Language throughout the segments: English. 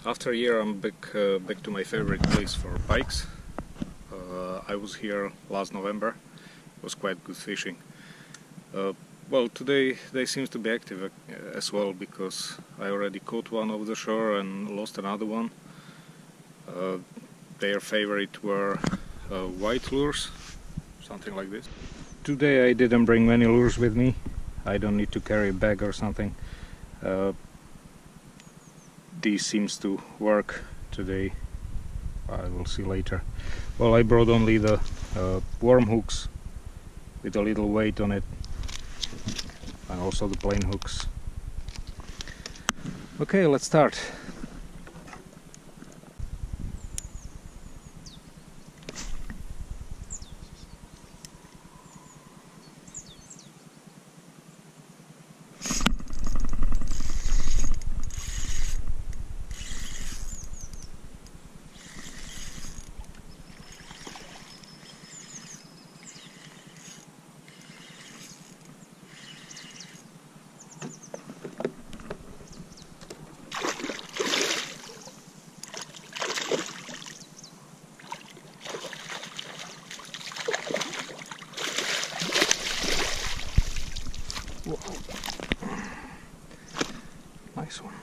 After a year I'm back to my favorite place for pikes. I was here last November. It was quite good fishing. Well, today they seem to be active as well, because I already caught one over the shore and lost another one. Their favorite were white lures, something like this. Today I didn't bring many lures with me. I don't need to carry a bag or something. These seems to work today. I will see later. Well, I brought only the worm hooks with a little weight on it, and also the plain hooks. Okay, let's start. Whoa. Nice one.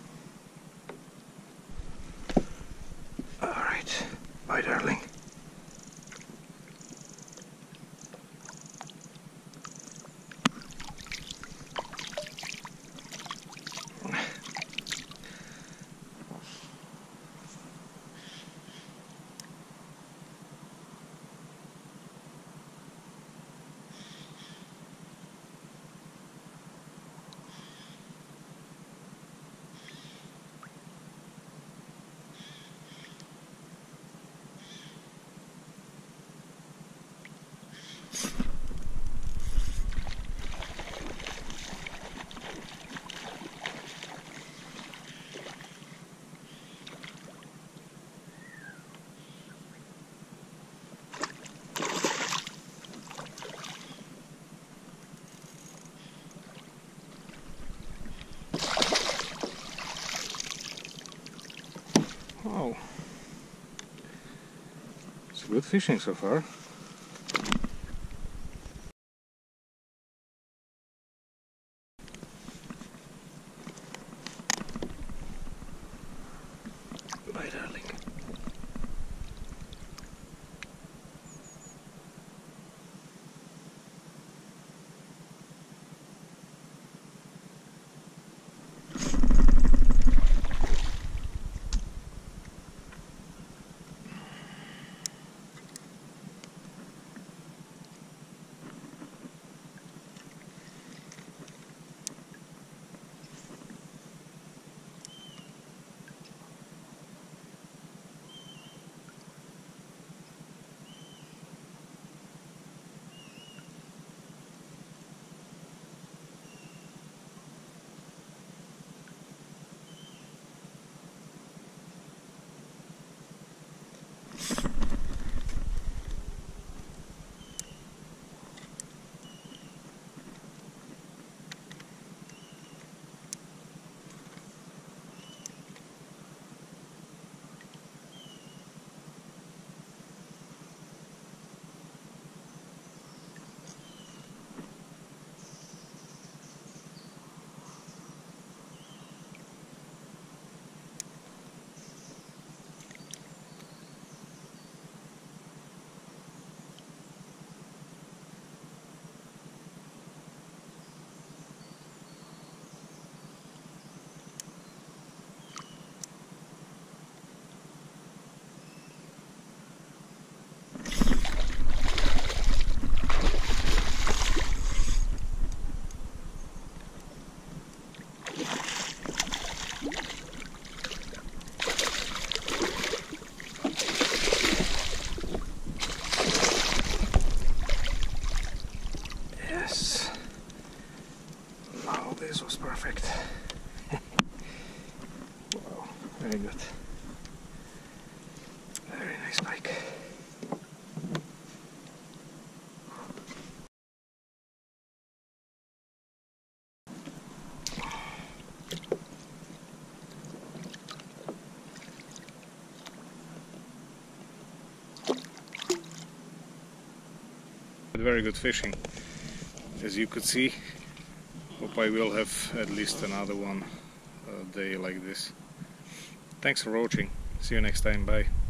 Alright, bye darling. Wow, it's good fishing so far. Bye darling. Yes. Now this was perfect. Wow, very good. Very nice pike. Very good fishing, as you could see. Hope I will have at least another one day like this. Thanks for watching. See you next time. Bye.